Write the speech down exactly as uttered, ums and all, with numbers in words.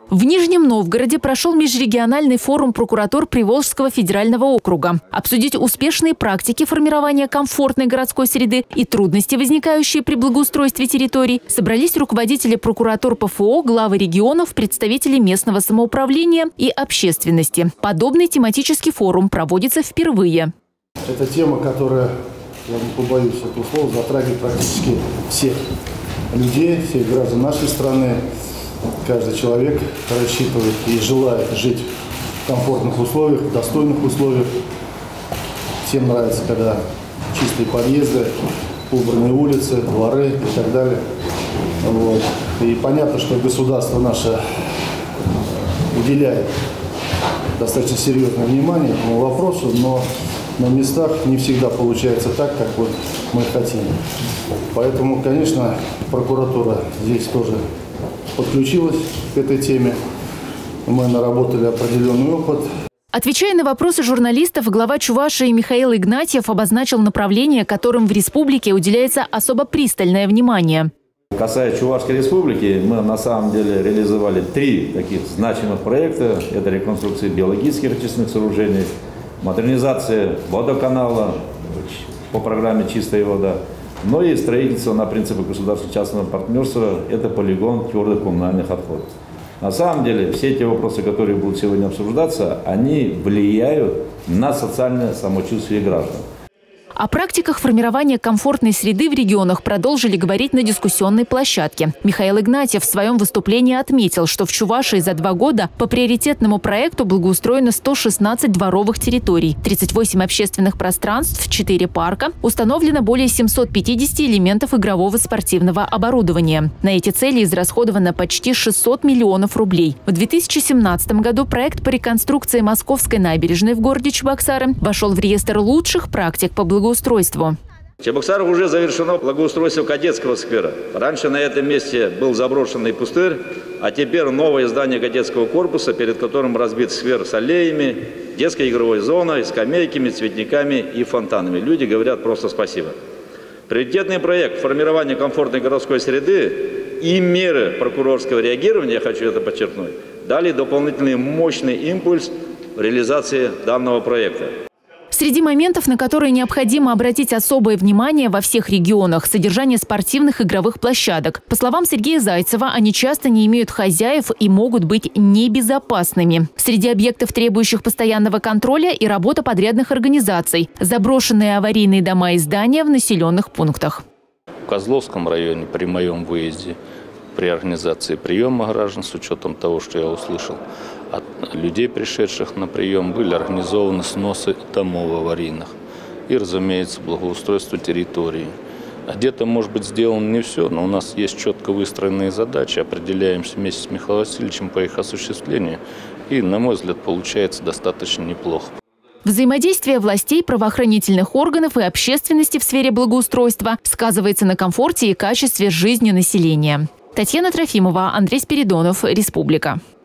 В Нижнем Новгороде прошел межрегиональный форум прокуратур Приволжского федерального округа. Обсудить успешные практики формирования комфортной городской среды и трудности, возникающие при благоустройстве территорий, собрались руководители прокуратур ПФО, главы регионов, представители местного самоуправления и общественности. Подобный тематический форум проводится впервые. Это тема, которая, я не побоюсь этого слова, затрагивает практически всех людей, всех граждан нашей страны. Каждый человек рассчитывает и желает жить в комфортных условиях, в достойных условиях. Всем нравится, когда чистые подъезды, убранные улицы, дворы и так далее. Вот. И понятно, что государство наше уделяет достаточно серьезное внимание этому вопросу, но на местах не всегда получается так, как вот мы хотим. Поэтому, конечно, прокуратура здесь тоже подключилась к этой теме. Мы наработали определенный опыт. Отвечая на вопросы журналистов, глава Чувашии Михаил Игнатьев обозначил направления, которым в республике уделяется особо пристальное внимание. Касаясь Чувашской республики, мы на самом деле реализовали три таких значимых проекта. Это реконструкция биологических очистных сооружений, модернизация водоканала по программе «Чистая вода», но и строительство на принципах государственно-частного партнерства – это полигон твердых коммунальных отходов. На самом деле все эти вопросы, которые будут сегодня обсуждаться, они влияют на социальное самочувствие граждан. О практиках формирования комфортной среды в регионах продолжили говорить на дискуссионной площадке. Михаил Игнатьев в своем выступлении отметил, что в Чувашии за два года по приоритетному проекту благоустроено сто шестнадцать дворовых территорий, тридцать восемь общественных пространств, четыре парка, установлено более семисот пятидесяти элементов игрового спортивного оборудования. На эти цели израсходовано почти шестьсот миллионов рублей. В две тысячи семнадцатом году проект по реконструкции Московской набережной в городе Чебоксары вошел в реестр лучших практик по благоустройству. В Чебоксарах уже завершено благоустройство кадетского сквера. Раньше на этом месте был заброшенный пустырь, а теперь новое здание кадетского корпуса, перед которым разбит сквер с аллеями, детской игровой зоной, скамейками, цветниками и фонтанами. Люди говорят просто спасибо. Приоритетный проект формирования комфортной городской среды и меры прокурорского реагирования, я хочу это подчеркнуть, дали дополнительный мощный импульс в реализации данного проекта. Среди моментов, на которые необходимо обратить особое внимание во всех регионах – содержание спортивных игровых площадок. По словам Сергея Зайцева, они часто не имеют хозяев и могут быть небезопасными. Среди объектов, требующих постоянного контроля, и работа подрядных организаций – заброшенные аварийные дома и здания в населенных пунктах. В Козловском районе при моем выезде, при организации приема граждан, с учетом того, что я услышал от людей, пришедших на прием, были организованы сносы домов аварийных и, разумеется, благоустройство территории. Где-то, может быть, сделано не все, но у нас есть четко выстроенные задачи, определяемся вместе с Михаилом Васильевичем по их осуществлению, и, на мой взгляд, получается достаточно неплохо. Взаимодействие властей, правоохранительных органов и общественности в сфере благоустройства сказывается на комфорте и качестве жизни населения. Татьяна Трофимова, Андрей Спиридонов, Республика.